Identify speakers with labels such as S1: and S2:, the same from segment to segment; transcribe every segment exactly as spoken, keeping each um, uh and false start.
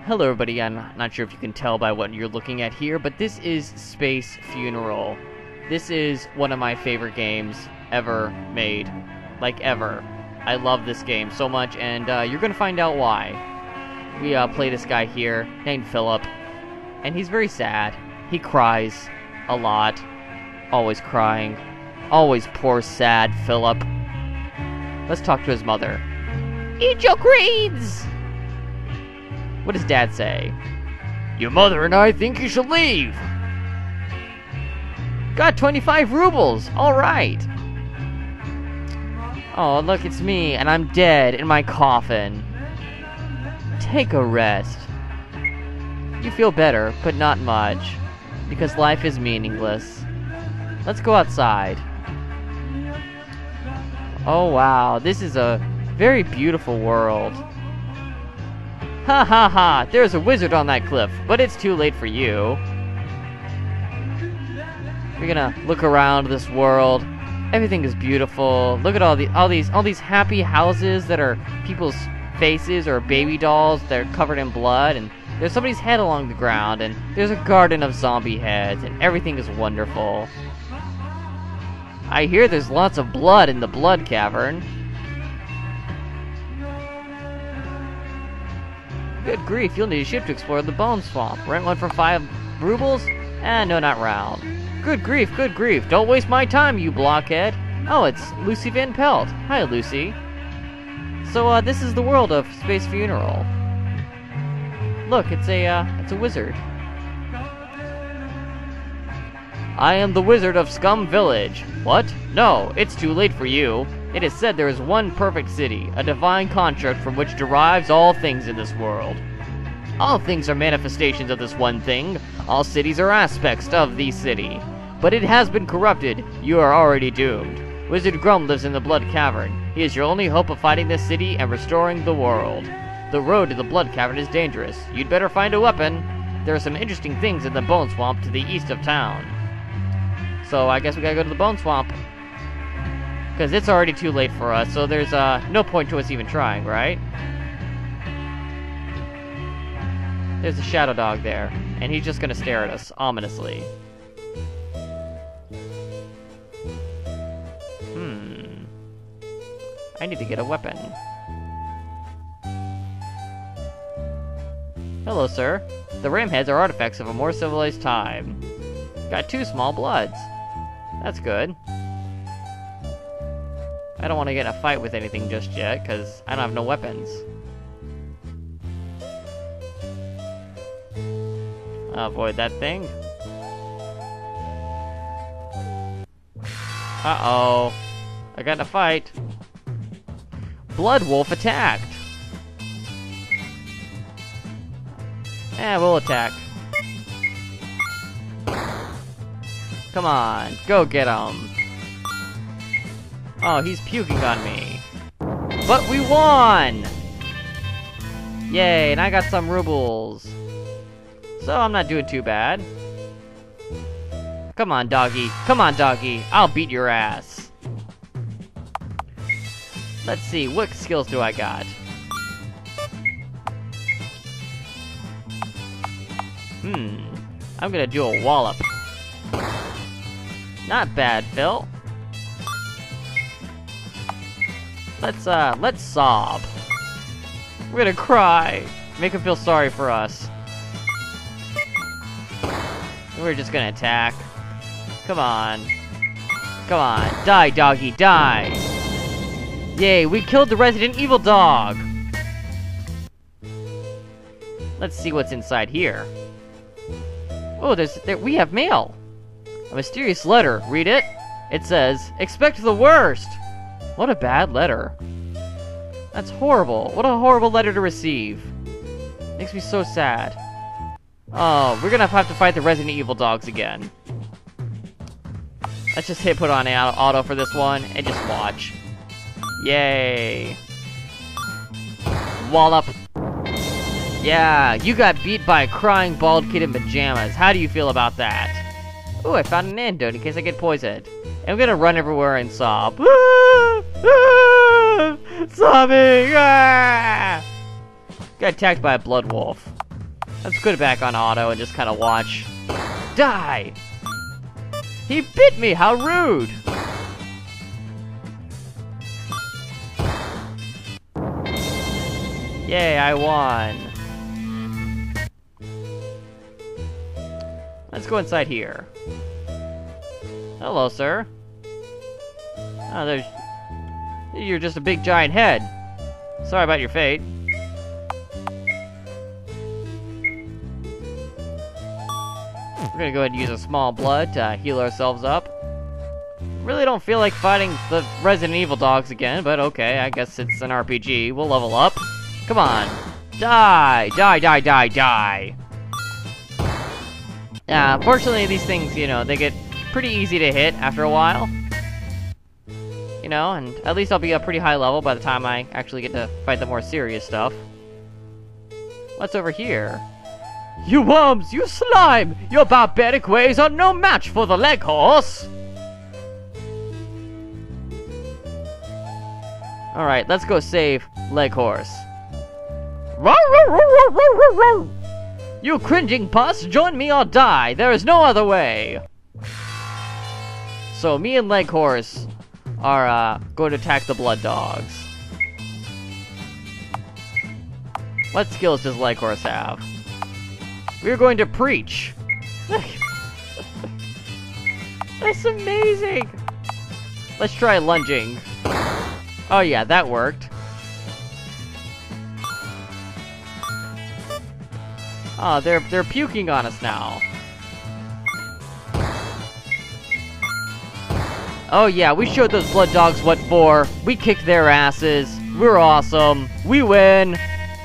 S1: Hello everybody, I'm not sure if you can tell by what you're looking at here, but this is Space Funeral. This is one of my favorite games ever made. Like, ever. I love this game so much, and uh, you're gonna find out why. We uh, play this guy here, named Philip, and he's very sad. He cries a lot. Always crying. Always poor, sad Philip. Let's talk to his mother. Eat your greens! What does Dad say? Your mother and I think you should leave. Got twenty-five rubles. All right. Oh, look, it's me, and I'm dead in my coffin. Take a rest. You feel better, but not much, because life is meaningless. Let's go outside. Oh, wow. This is a very beautiful world. Ha ha ha! There's a wizard on that cliff, but it's too late for you. We're gonna look around this world. Everything is beautiful. Look at all the all these all these happy houses that are people's faces or baby dolls. They're covered in blood, and there's somebody's head along the ground, and there's a garden of zombie heads, and everything is wonderful. I hear there's lots of blood in the blood cavern. Good grief, you'll need a ship to explore the bone swamp. Rent one for five rubles? Eh, no, not round. Good grief, good grief. Don't waste my time, you blockhead. Oh, it's Lucy Van Pelt. Hi, Lucy. So, uh, this is the world of Space Funeral. Look, it's a, uh, it's a wizard. I am the wizard of Scum Village. What? No, it's too late for you. It is said there is one perfect city, a divine construct from which derives all things in this world. All things are manifestations of this one thing. All cities are aspects of the city. But it has been corrupted. You are already doomed. Wizard Grum lives in the Blood Cavern. He is your only hope of fighting this city and restoring the world. The road to the Blood Cavern is dangerous. You'd better find a weapon. There are some interesting things in the Bone Swamp to the east of town. So I guess we gotta go to the Bone Swamp. Because it's already too late for us, so there's uh, no point to us even trying, right? There's a shadow dog there, and he's just gonna stare at us, ominously. Hmm. I need to get a weapon. Hello, sir. The ramheads are artifacts of a more civilized time. Got two small bloods. That's good. I don't want to get in a fight with anything just yet, because I don't have no weapons. I'll avoid that thing. Uh-oh. I got in a fight. Blood Wolf attacked. Eh, we'll attack. Come on, go get him. Oh, he's puking on me. But we won! Yay, and I got some rubles. So I'm not doing too bad. Come on, doggy. Come on, doggy. I'll beat your ass. Let's see, what skills do I got? Hmm. I'm gonna do a wallop. Not bad, Phil. Let's, uh, let's sob. We're gonna cry. Make him feel sorry for us. We're just gonna attack. Come on. Come on. Die, doggy, die! Yay, we killed the Resident Evil dog! Let's see what's inside here. Oh, there's, there, we have mail! A mysterious letter. Read it. It says, expect the worst! What a bad letter. That's horrible. What a horrible letter to receive. Makes me so sad. Oh, we're gonna have to fight the Resident Evil dogs again. Let's just hit put on auto for this one and just watch. Yay. Wallop. Yeah, you got beat by a crying bald kid in pajamas. How do you feel about that? Ooh, I found an antidote in case I get poisoned. And I'm gonna run everywhere and sob. Ah! Ah! Sobbing! Ah! Got attacked by a blood wolf. Let's put it back on auto and just kind of watch. Die! He bit me, how rude! Yay, I won. Let's go inside here. Hello, sir. Oh, there's... You're just a big giant head. Sorry about your fate. We're gonna go ahead and use a small blood to heal ourselves up. Really don't feel like fighting the Resident Evil dogs again, but okay, I guess it's an R P G. We'll level up. Come on. Die! Die, die, die, die! Yeah, fortunately these things, you know, they get pretty easy to hit after a while. You know, and at least I'll be a pretty high level by the time I actually get to fight the more serious stuff. What's over here? You worms! You slime! Your barbaric ways are no match for the leg horse! Alright, let's go save Leg Horse. You cringing pus, join me or die. There is no other way. So me and Leg Horse are uh, going to attack the blood dogs. What skills does Leg Horse have? We're going to preach. That's amazing. Let's try lunging. Oh yeah, that worked. Oh, they're they're puking on us now. Oh yeah, we showed those blood dogs what for. We kicked their asses. We're awesome. We win.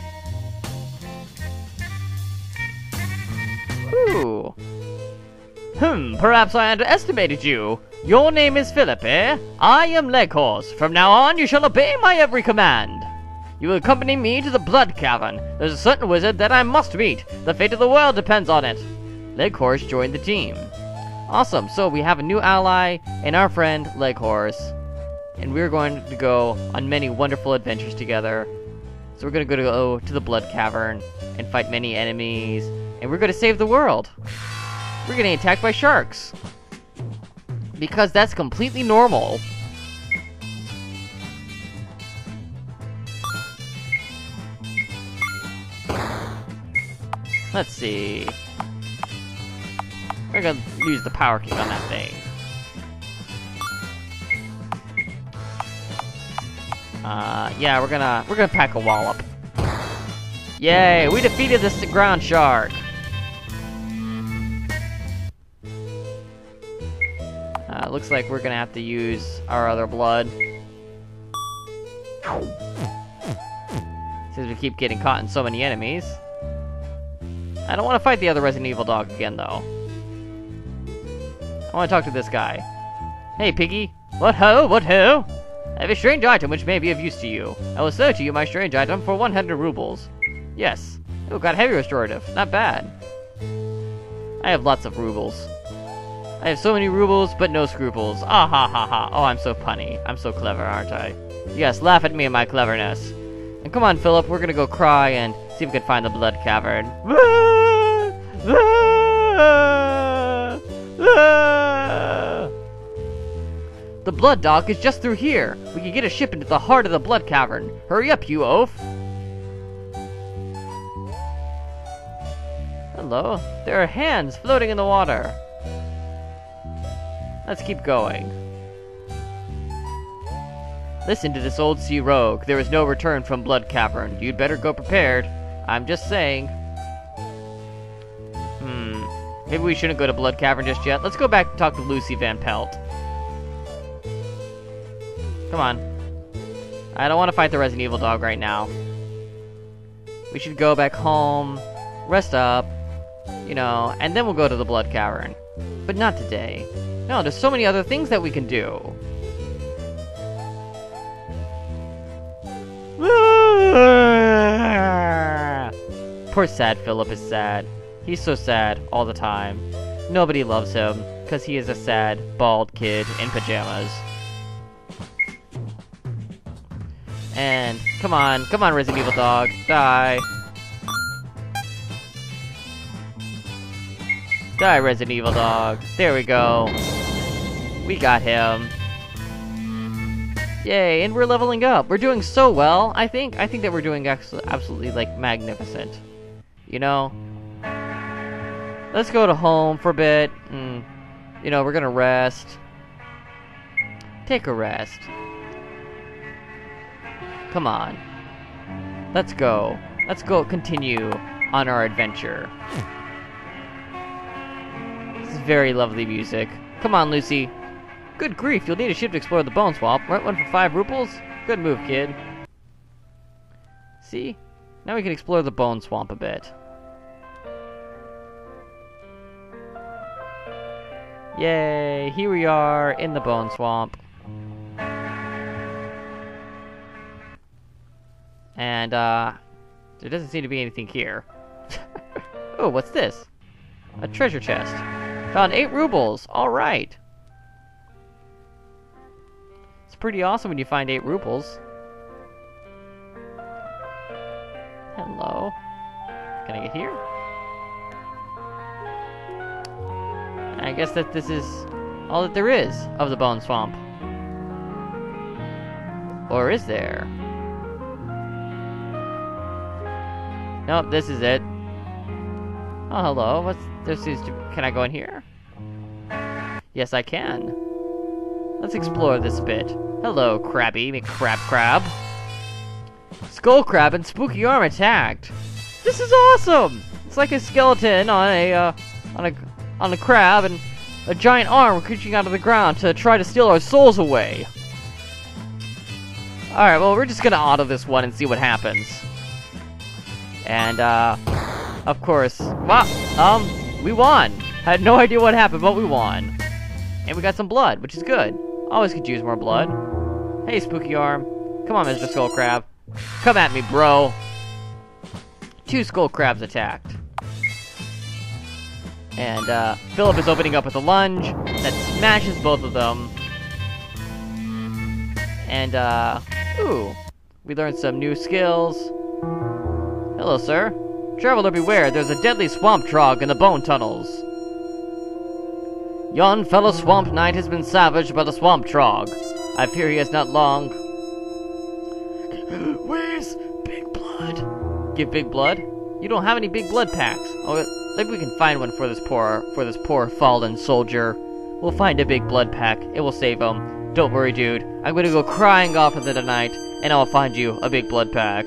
S1: Ooh. Hmm, perhaps I underestimated you. Your name is Philip, eh? I am Leghorse. From now on, you shall obey my every command. You will accompany me to the Blood Cavern. There's a certain wizard that I must meet. The fate of the world depends on it. Leghorse joined the team. Awesome, so we have a new ally and our friend Leghorse. And we're going to go on many wonderful adventures together. So we're going to go to the Blood Cavern and fight many enemies. And we're going to save the world. We're getting attacked by sharks. Because that's completely normal. Let's see. We're gonna use the power kick on that thing. Uh, yeah, we're gonna we're gonna pack a wallop. Yay! We defeated this ground shark. Uh, looks like we're gonna have to use our other blood. Since we keep getting caught in so many enemies. I don't want to fight the other Resident Evil dog again, though. I want to talk to this guy. Hey, piggy. What ho? What ho? I have a strange item which may be of use to you. I will sell to you my strange item for one hundred rubles. Yes. Oh, got heavy restorative. Not bad. I have lots of rubles. I have so many rubles, but no scruples. Ah ha ha ha. Oh, I'm so punny. I'm so clever, aren't I? Yes, laugh at me and my cleverness. And come on, Philip, we're gonna go cry and see if we can find the Blood Cavern. The Blood Dock is just through here. We can get a ship into the heart of the Blood Cavern. Hurry up, you oaf. Hello. There are hands floating in the water. Let's keep going. Listen to this old sea rogue. There is no return from Blood Cavern. You'd better go prepared. I'm just saying. Hmm. Maybe we shouldn't go to Blood Cavern just yet. Let's go back and talk to Lucy Van Pelt. Come on. I don't want to fight the Resident Evil dog right now. We should go back home, rest up, you know, and then we'll go to the Blood Cavern. But not today. No, there's so many other things that we can do. Poor sad Philip is sad. He's so sad all the time. Nobody loves him, because he is a sad, bald kid in pajamas. And, come on, come on Resident Evil dog, die. Die, Resident Evil dog. There we go. We got him. Yay, and we're leveling up. We're doing so well. I think I think that we're doing absolutely, like, magnificent. You know? Let's go to home for a bit. And, you know, we're gonna rest. Take a rest. Come on. Let's go. Let's go continue on our adventure. This is very lovely music. Come on, Lucy. Good grief, you'll need a ship to explore the Bone Swamp. Rent one for five rupees? Good move, kid. See? Now we can explore the Bone Swamp a bit. Yay, here we are in the Bone Swamp. And, uh, there doesn't seem to be anything here. Oh, what's this? A treasure chest. Found eight rubles. Alright. It's pretty awesome when you find eight rubles. Hello. Can I get here? I guess that this is all that there is of the Bone Swamp. Or is there? Nope, this is it. Oh, hello. What's there seems to can I go in here? Yes, I can. Let's explore this bit. Hello, Crabby McCrab Crab. Skull Crab and Spooky Arm attacked. This is awesome! It's like a skeleton on a uh, on a on a crab and a giant arm reaching out of the ground to try to steal our souls away. Alright, well, we're just gonna auto this one and see what happens. And, uh, of course, wow, um, we won. Had no idea what happened, but we won. And we got some blood, which is good. Always could use more blood. Hey, Spooky Arm. Come on, Mister Skull Crab. Come at me, bro. Two Skull Crabs attacked. And, uh, Philip is opening up with a lunge that smashes both of them. And, uh, ooh, we learned some new skills. Hello, sir. Traveler beware, there's a deadly swamp trog in the bone tunnels. Yon fellow swamp knight has been savaged by the swamp trog. I fear he has not long. Where's Big Blood? Give Big Blood? You don't have any Big Blood packs. Oh, maybe we can find one for this poor, for this poor fallen soldier. We'll find a Big Blood pack. It will save him. Don't worry, dude. I'm gonna go crying off into the night, and I'll find you a Big Blood pack.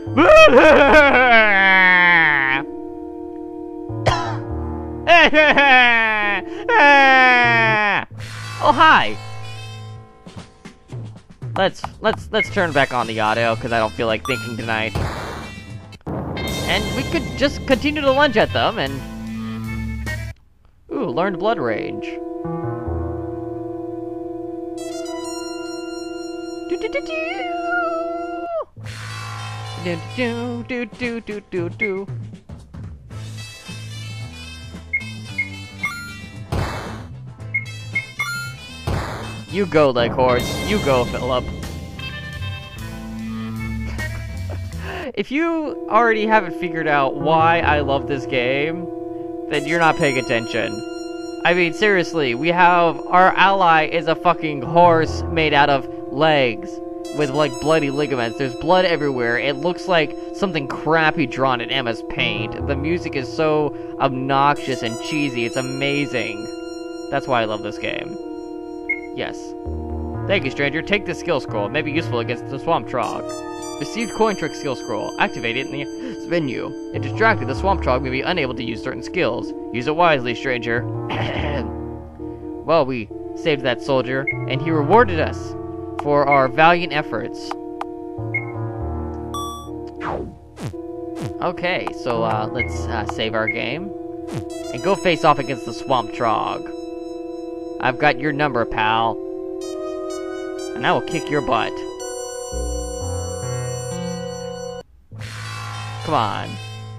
S1: Oh, hi. Let's let's let's turn back on the audio because I don't feel like thinking tonight. And we could just continue to lunge at them and ooh, learned blood rage. Do do do do. Do do do do do do do. You go, Leghorns. You go, Philip. If you already haven't figured out why I love this game, then you're not paying attention. I mean, seriously, we have... Our ally is a fucking horse made out of legs with, like, bloody ligaments. There's blood everywhere. It looks like something crappy drawn in M S Paint. The music is so obnoxious and cheesy. It's amazing. That's why I love this game. Yes. Thank you, stranger. Take this skill scroll. It may be useful against the swamp trog. Received coin trick skill scroll. Activate it in the menu. If distracted, the swamp trog may be unable to use certain skills. Use it wisely, stranger. Well, we saved that soldier, and he rewarded us for our valiant efforts. Okay, so uh, let's uh, save our game and go face off against the swamp trog. I've got your number, pal. And I will kick your butt. Come on.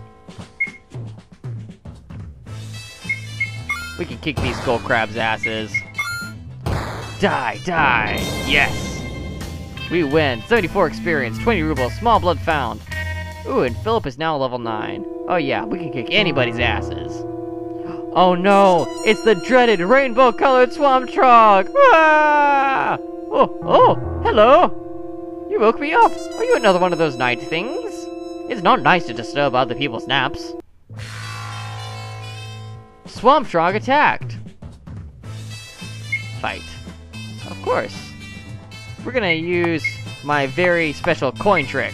S1: We can kick these skull crabs' asses. Die, die! Yes! We win. seventy-four experience, twenty rubles, small blood found. Ooh, and Philip is now level nine. Oh yeah, we can kick anybody's asses. Oh no! It's the dreaded rainbow-colored swamp trog! Ah! Oh, oh, hello! You woke me up! Are you another one of those night things? It's not nice to disturb other people's naps. Swamp trog attacked! Fight. Of course. We're gonna use my very special coin trick.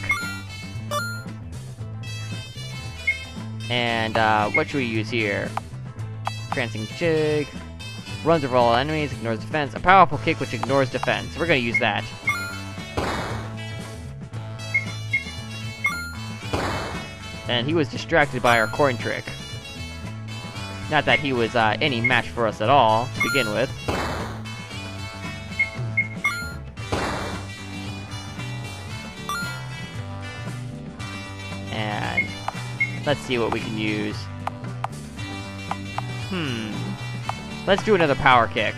S1: And, uh, what should we use here? Prancing jig. Runs over all enemies, ignores defense. A powerful kick which ignores defense. We're gonna use that. And he was distracted by our coin trick. Not that he was, uh, any match for us at all, to begin with. And let's see what we can use. Hmm. Let's do another power kick.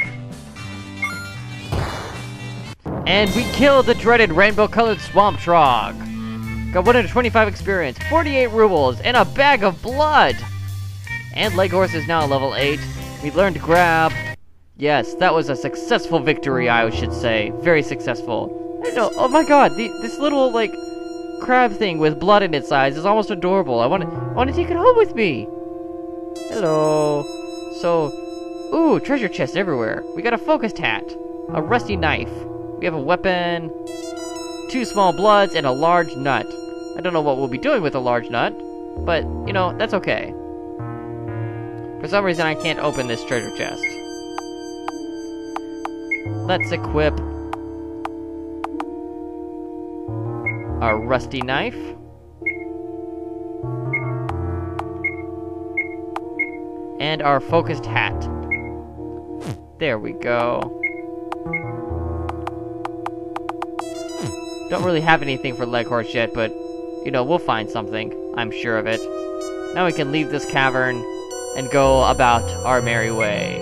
S1: And we killed the dreaded rainbow-colored swamp trog. Got one hundred twenty-five experience, forty-eight rubles, and a bag of blood! And Leghorse is now level eight. We learned to grab. Yes, that was a successful victory, I should say. Very successful. I know, oh my god, the, this little, like, crab thing with blood in its eyes is almost adorable. I want to I want to take it home with me. Hello. So, ooh, treasure chests everywhere. We got a focused hat, a rusty knife. We have a weapon, two small bloods, and a large nut. I don't know what we'll be doing with a large nut, but, you know, that's okay. For some reason, I can't open this treasure chest. Let's equip our rusty knife. And our focused hat. There we go. Don't really have anything for Leghorse yet, but, you know, we'll find something. I'm sure of it. Now we can leave this cavern and go about our merry way.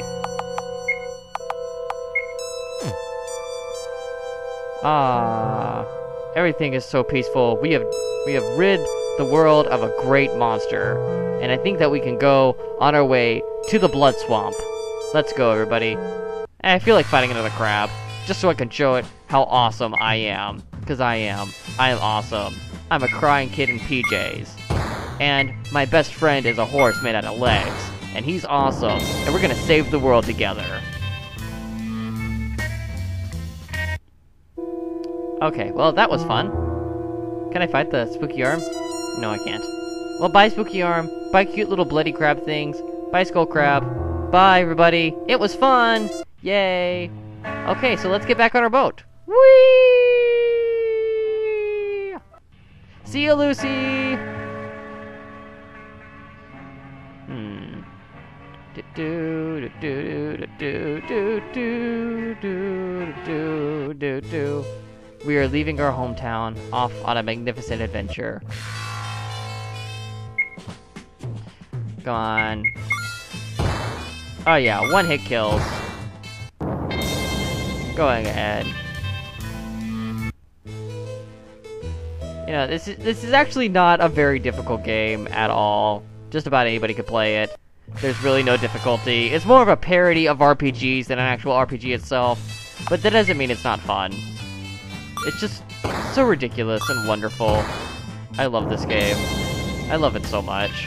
S1: Ah, everything is so peaceful. We have we have rid the world of a great monster, and I think that we can go on our way to the blood swamp. Let's go, everybody. I feel like fighting another crab, just so I can show it how awesome I am. Because I am. I am awesome. I'm a crying kid in P Js. And my best friend is a horse made out of legs. And he's awesome. And we're gonna save the world together. Okay, well, that was fun. Can I fight the spooky arm? No, I can't. Well, bye, spooky arm. Bye, cute little bloody crab things. Bye, skull crab. Bye, everybody. It was fun! Yay! Okay, so let's get back on our boat. Whee! See you, Lucy! Hmm. Do do do do do do do do do do do. We are leaving our hometown, off on a magnificent adventure. Come on. Oh yeah, one hit kills. Going ahead. You know, this is this is actually not a very difficult game at all. Just about anybody could play it. There's really no difficulty. It's more of a parody of R P Gs than an actual R P G itself. But that doesn't mean it's not fun. It's just so ridiculous and wonderful. I love this game. I love it so much.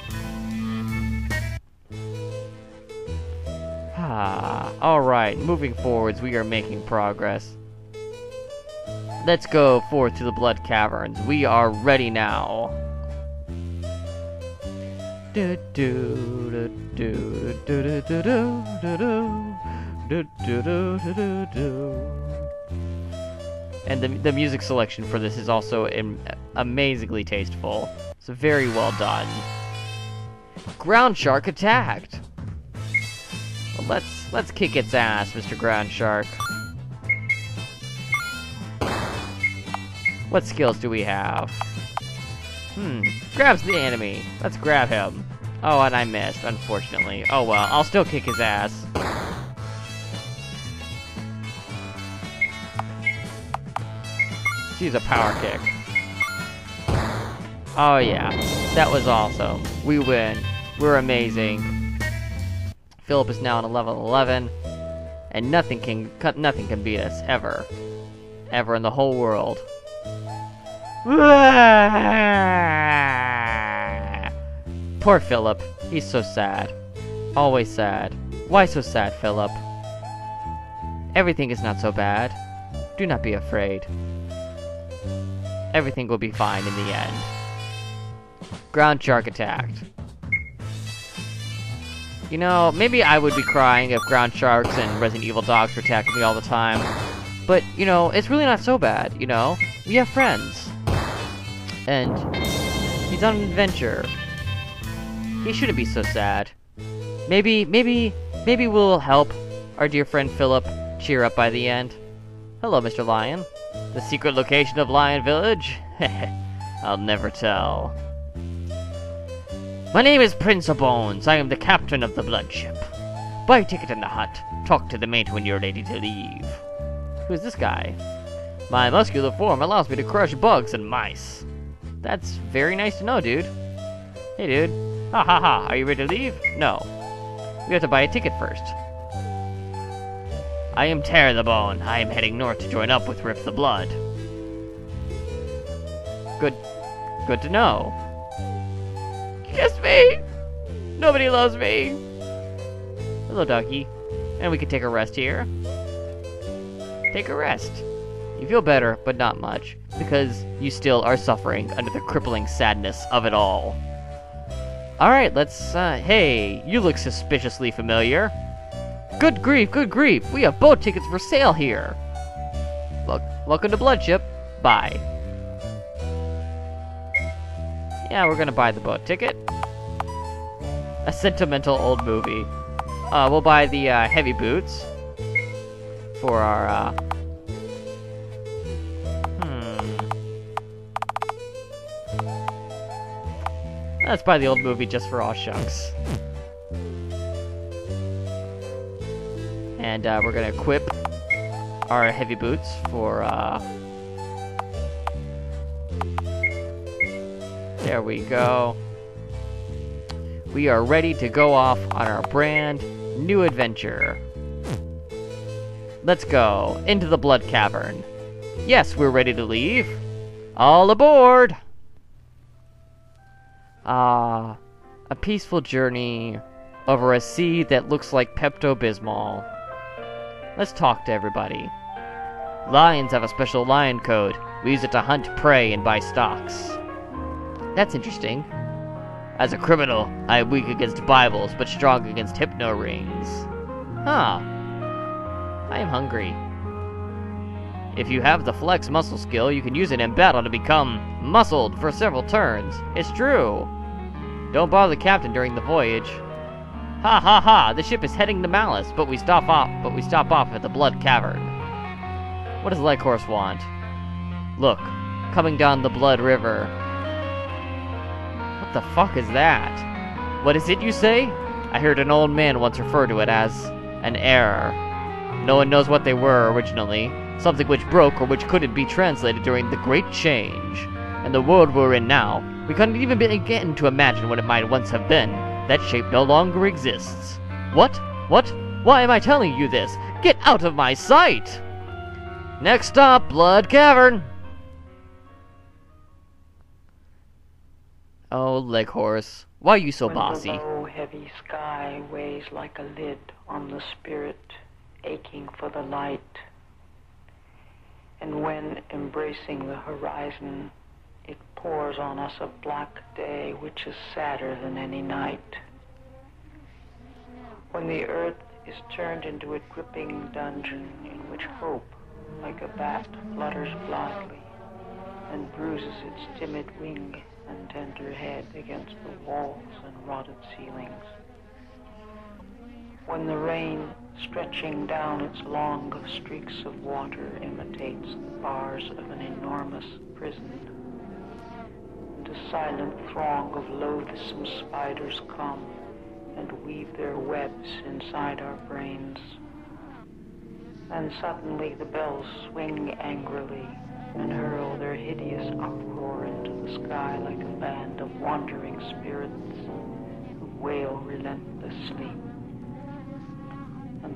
S1: Ah, alright, moving forwards, we are making progress. Let's go forth to the Blood Caverns. We are ready now. Do do do do do do do do do do do do do. And the the music selection for this is also am amazingly tasteful. It's very well done. Ground Shark attacked. Well, let's let's kick its ass, Mister Ground Shark. What skills do we have? Hmm, grabs the enemy. Let's grab him. Oh, and I missed, unfortunately. Oh well, I'll still kick his ass. Let's use a power kick. Oh yeah, that was awesome. We win. We're amazing. Philip is now on a level eleven, and nothing can cut nothing can beat us ever, ever in the whole world. Poor Philip. He's so sad. Always sad. Why so sad, Philip? Everything is not so bad. Do not be afraid. Everything will be fine in the end. Ground shark attacked. You know, maybe I would be crying if ground sharks and Resident Evil dogs were attacking me all the time. But, you know, it's really not so bad, you know? We have friends. And he's on an adventure. He shouldn't be so sad. Maybe, maybe, maybe we'll help our dear friend Philip cheer up by the end. Hello, Mister Lion. The secret location of Lion Village? I'll never tell. My name is Prince of Bones. I am the captain of the blood ship. Buy a ticket in the hut. Talk to the mate when you're ready to leave. Who's this guy? My muscular form allows me to crush bugs and mice. That's very nice to know, dude. Hey, dude. Ha ha ha. Are you ready to leave? No. We have to buy a ticket first. I am Tear the Bone. I am heading north to join up with Rip the Blood. Good. Good to know. Kiss me! Nobody loves me! Hello, doggy. And we can take a rest here. Take a rest. You feel better, but not much, because you still are suffering under the crippling sadness of it all. Alright, let's, uh, hey, you look suspiciously familiar. Good grief, good grief, we have boat tickets for sale here. Look, welcome to Bloodship. Bye. Yeah, we're gonna buy the boat ticket. A sentimental old movie. Uh, we'll buy the, uh, heavy boots. For our, uh... Hmm... Let's buy the old movie just for all shucks. And, uh, we're gonna equip our heavy boots for, uh... There we go. We are ready to go off on our brand new adventure. Let's go into the Blood Cavern. Yes, we're ready to leave. All aboard! Ah, a peaceful journey over a sea that looks like Pepto-Bismol. Let's talk to everybody. Lions have a special lion code. We use it to hunt prey and buy stocks. That's interesting. As a criminal, I am weak against Bibles, but strong against hypno rings. Huh. I am hungry. If you have the flex muscle skill, you can use it in battle to become muscled for several turns. It's true. Don't bother the captain during the voyage. Ha ha ha! The ship is heading to Malice, but we stop off. But we stop off at the Blood Cavern. What does Leghorse want? Look, coming down the Blood River. What the fuck is that? What is it you say? I heard an old man once refer to it as an error. No one knows what they were originally. Something which broke or which couldn't be translated during the Great Change. And the world we're in now, we couldn't even begin to imagine what it might once have been. That shape no longer exists. What? What? Why am I telling you this? Get out of my sight! Next stop, Blood Cavern! Oh, Leghorse, why are you so
S2: when
S1: bossy?
S2: The low, heavy sky weighs like a lid on the spirit, aching for the light. And when, embracing the horizon, it pours on us a black day which is sadder than any night. When the earth is turned into a gripping dungeon in which hope, like a bat, flutters blindly and bruises its timid wing and tender head against the walls and rotted ceilings. When the rain, stretching down its long streaks of water, imitates the bars of an enormous prison, and a silent throng of loathsome spiders come and weave their webs inside our brains. And suddenly the bells swing angrily and hurl their hideous uproar into the sky like a band of wandering spirits who wail relentlessly.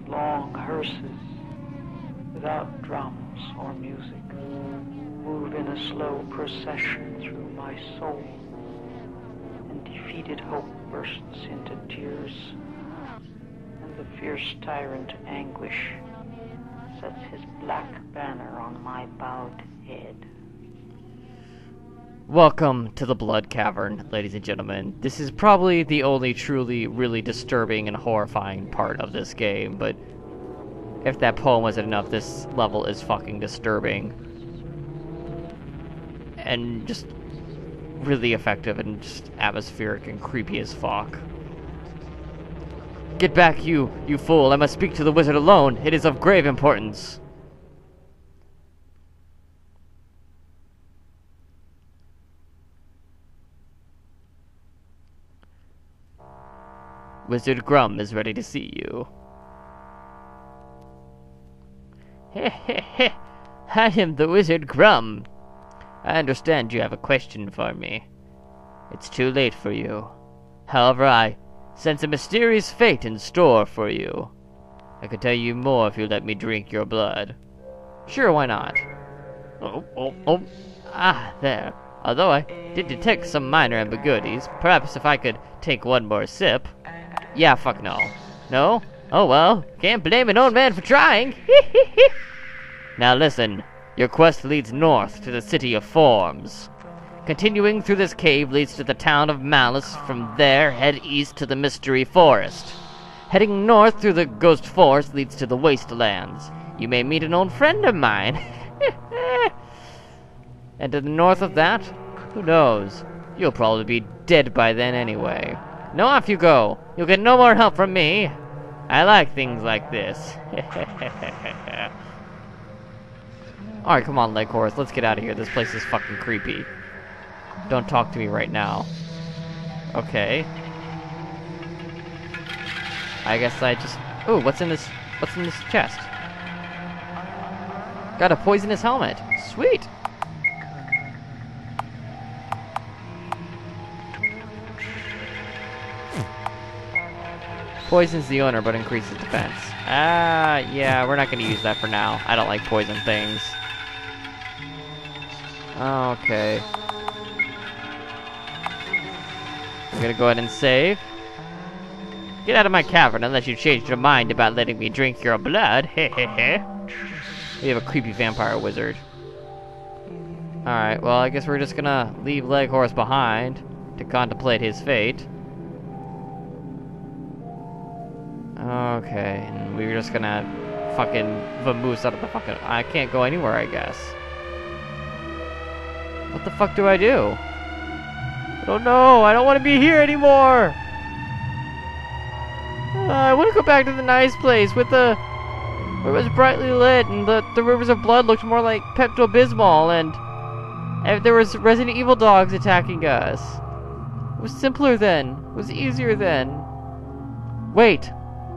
S2: long hearses, without drums or music, move in a slow procession through my soul, and defeated hope bursts into tears, and the fierce tyrant Anguish sets his black banner on my bowed head.
S1: Welcome to the Blood Cavern, ladies and gentlemen. This is probably the only truly, really disturbing and horrifying part of this game, but if that poem wasn't enough, this level is fucking disturbing. And just really effective and just atmospheric and creepy as fuck. Get back, you, you fool. I must speak to the wizard alone. It is of grave importance. Wizard Grum is ready to see you. Heh heh heh. I am the Wizard Grum. I understand you have a question for me. It's too late for you. However, I sense a mysterious fate in store for you. I could tell you more if you let me drink your blood. Sure, why not? Oh, oh, oh. Ah, there. Although I did detect some minor ambiguities, perhaps if I could take one more sip. Yeah, fuck no. No? Oh well, can't blame an old man for trying. Now listen, your quest leads north to the city of Forms. Continuing through this cave leads to the town of Malice. From there, head east to the Mystery Forest. Heading north through the Ghost Forest leads to the Wastelands. You may meet an old friend of mine. And to the north of that, who knows? You'll probably be dead by then anyway. Now off you go. You'll get no more help from me. I like things like this. Alright, come on, Leghorse. Let's get out of here. This place is fucking creepy. Don't talk to me right now. Okay. I guess I just... Ooh, what's in this... What's in this chest? Got a poisonous helmet. Sweet! Poisons the owner, but increases defense. Ah, uh, yeah, we're not going to use that for now. I don't like poison things. Okay. I'm going to go ahead and save. Get out of my cavern unless you changed your mind about letting me drink your blood. Hehehe. We have a creepy vampire wizard. Alright, well, I guess we're just going to leave Leghorse behind to contemplate his fate. Okay, and we're just gonna fucking vamoose out of the fucking... I can't go anywhere, I guess. What the fuck do I do? I don't know, I don't want to be here anymore! Uh, I want to go back to the nice place with the... where it was brightly lit and the, the rivers of blood looked more like Pepto-Bismol and... and there was Resident Evil dogs attacking us. It was simpler then. It was easier then. Wait.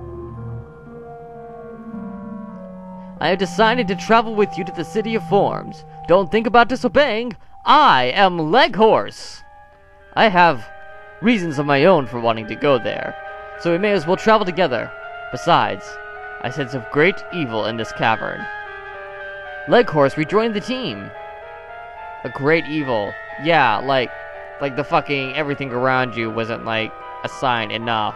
S1: I have decided to travel with you to the City of Forms. Don't think about disobeying. I am Leghorse. I have reasons of my own for wanting to go there, so we may as well travel together. Besides, I sense of great evil in this cavern. Leghorse rejoined the team. A great evil. Yeah, like, like the fucking everything around you wasn't like a sign enough.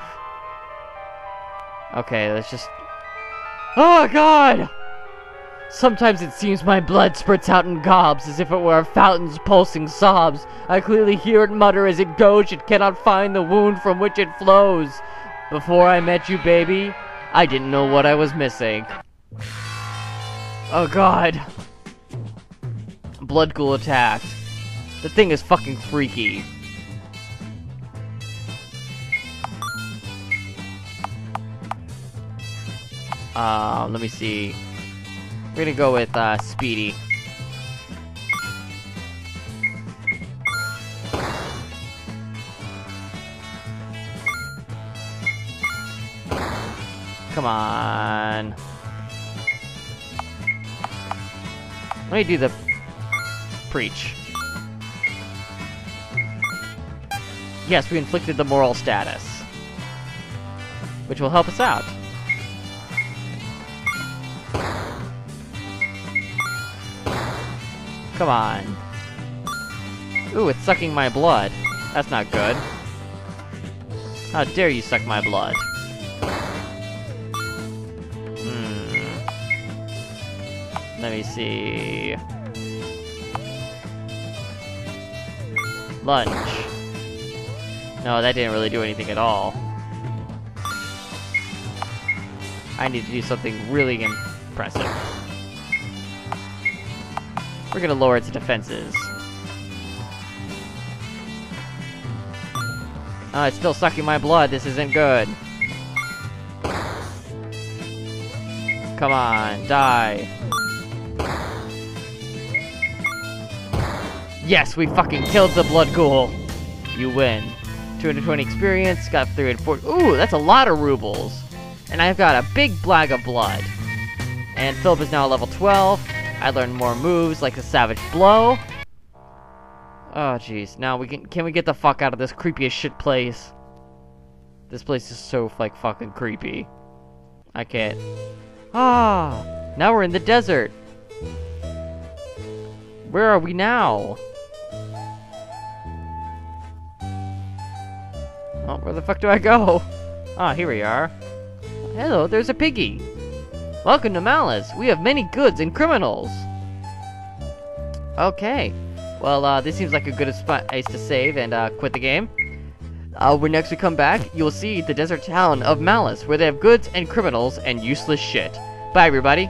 S1: Okay, let's just... Oh god! Sometimes it seems my blood spurts out in gobs, as if it were a fountain's pulsing sobs. I clearly hear it mutter as it goes, yet cannot find the wound from which it flows. Before I met you, baby, I didn't know what I was missing. Oh god. Blood Ghoul attacked. The thing is fucking freaky. Uh, let me see. We're gonna go with uh, Speedy. Come on. Let me do the preach. Yes, we inflicted the moral status, which will help us out. Come on. Ooh, it's sucking my blood. That's not good. How dare you suck my blood? Hmm. Let me see. Lunge. No, that didn't really do anything at all. I need to do something really impressive. We're gonna lower its defenses. Oh, it's still sucking my blood. This isn't good. Come on, die. Yes, we fucking killed the blood ghoul. You win. two hundred twenty experience, got three hundred forty. Ooh, that's a lot of rubles. And I've got a big blag of blood. And Philip is now level twelve. I learned more moves like the Savage Blow. Oh jeez, now we can can we get the fuck out of this creepy as shit place? This place is so like fucking creepy. I can't. Ah, now we're in the desert. Where are we now? Oh, where the fuck do I go? Ah, here we are. Hello, there's a piggy. Welcome to Malice. We have many goods and criminals. Okay. Well, uh, this seems like a good spot place to save and uh, quit the game. Uh, when next we come back, you'll see the desert town of Malice, where they have goods and criminals and useless shit. Bye, everybody.